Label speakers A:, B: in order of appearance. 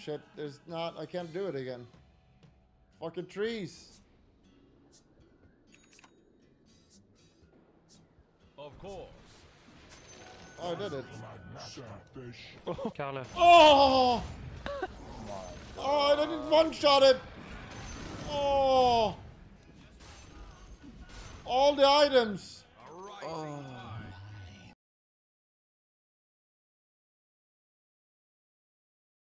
A: shit. There's not. I can't do it again. Fucking trees.
B: Of course.
A: Oh, I did it.
C: Carlo.
A: Oh! Oh, I didn't one-shot it. Oh! All the items.
B: All right.